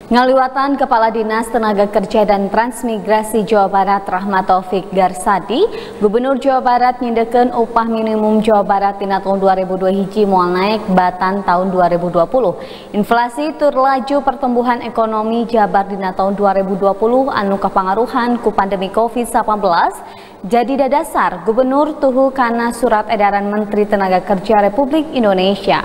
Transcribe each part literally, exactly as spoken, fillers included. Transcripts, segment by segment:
Ngaliwatan Kepala Dinas Tenaga Kerja dan Transmigrasi Jawa Barat Rahmat Taufik Garsadi, Gubernur Jawa Barat nyindekeun upah minimum Jawa Barat tina tahun dua ribu dua hiji moal naik batan tahun dua ribu dua puluh. Inflasi tur laju pertumbuhan ekonomi Jabar dina tahun dua ribu dua puluh anu kapangaruhan ku pandemi covid sembilan belas. Jadi dadasar Gubernur tuhu kana surat edaran Menteri Tenaga Kerja Republik Indonesia.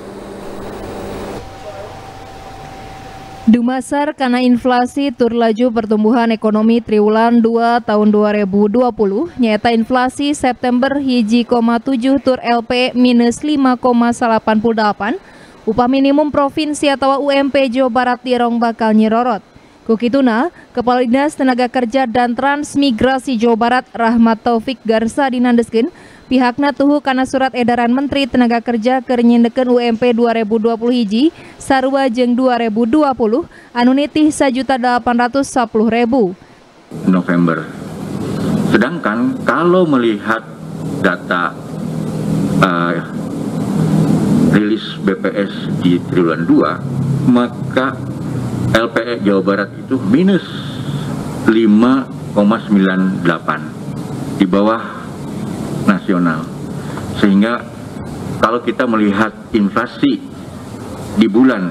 Dumasar karena inflasi tur laju pertumbuhan ekonomi triwulan dua tahun dua ribu dua puluh, nyata inflasi September hiji koma tujuh tur L P minus lima koma delapan delapan, upah minimum provinsi atau U M P Jawa Barat dirong bakal nyirorot. Kukituna, Kepala Dinas Tenaga Kerja dan Transmigrasi Jawa Barat Rahmat Taufik Garsadi nandeskeun pihakna tuhu kana surat edaran Menteri Tenaga Kerja keur nyindekeun U M P dua ribu dua puluh hiji sarua jeung dua ribu dua puluh anu nitih sajuta delapan ratus sepuluh ribu November. Sedangkan kalau melihat data uh, rilis B P S di triwulan dua, maka L P E Jawa Barat itu minus lima koma sembilan delapan di bawah nasional, sehingga kalau kita melihat inflasi di bulan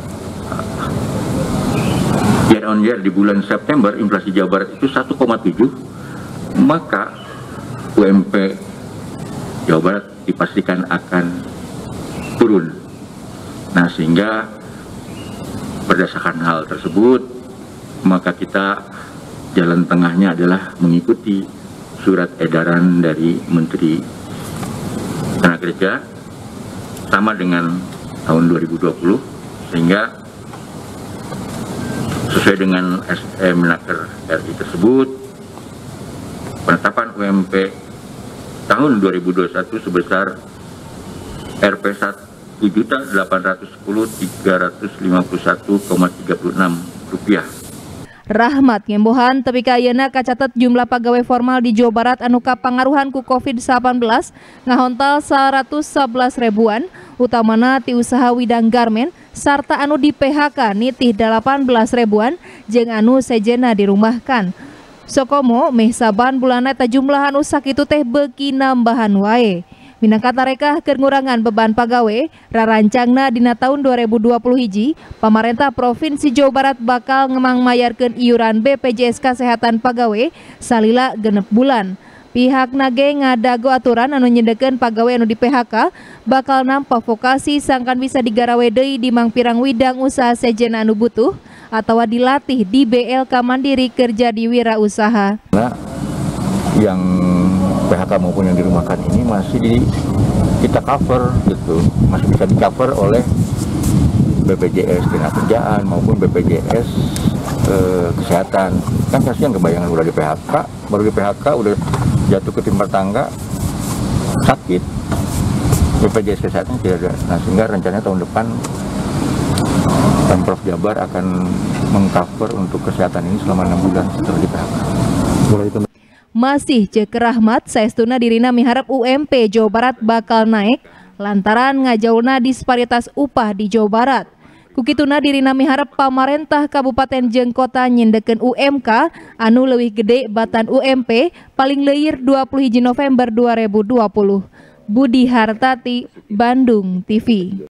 year on year di bulan September, inflasi Jawa Barat itu satu koma tujuh, maka U M P Jawa Barat dipastikan akan turun. Nah, sehingga berdasarkan hal tersebut, maka kita jalan tengahnya adalah mengikuti surat edaran dari Menteri Tenaga Kerja sama dengan tahun dua ribu dua puluh, sehingga sesuai dengan S M Menaker R I tersebut, penetapan U M P tahun dua ribu dua puluh satu sebesar R P satu juta delapan ratus sepuluh ribu tiga ratus lima puluh satu koma tiga enam rupiah. Rahmat ngembohan tepi ka ayeuna kacatet jumlah pegawai formal di Jawa Barat anu kapangaruhan ku covid sembilan belas ngahontal seratus sebelas ribuan, utamana ti usaha widang garmen sarta anu di P H K nitih delapan belas ribuan jeung anu sejenna dirumahkan. Sokomo meh saban bulanna eta jumlah anu sakitu teh beuki nambahan wae. Minangka tarekah keur ngurangan beban pagawe, rarancangna dina tahun dua ribu dua puluh hiji, pamarentah Provinsi Jawa Barat bakal ngemang mayarkeun iuran B P J S Kesehatan pagawe salila genep bulan. Pihakna ge ngadago aturan anu nyendekeun pagawe anu di P H K bakal nampa vokasi sangkan bisa digarawe deui di mangpirang widang usaha sejenna anu butuh atawa dilatih di B L K Mandiri kerja di wirausaha. Nah, yang P H K maupun yang dirumahkan ini masih di, kita cover gitu, masih bisa di cover oleh B P J S Ketenagakerjaan maupun B P J S eh, Kesehatan. Kan kasihan kebayangan udah di P H K, baru di P H K udah jatuh ke timpa tangga sakit, B P J S Kesehatan tidak ada. Nah, sehingga rencananya tahun depan Pemprov Jabar akan mengcover untuk kesehatan ini selama enam bulan setelah di P H K. Mulai itu masih cek Rahmat, saestuna dirina miharap U M P Jawa Barat bakal naik lantaran ngajauna disparitas upah di Jawa Barat. Kukituna dirina miharap pamarentah kabupaten jeung kota nyindekeun U M K anu leuwih gede batan U M P paling leuwir dua puluh hiji November dua ribu dua puluh. Budi Hartati, Bandung T V.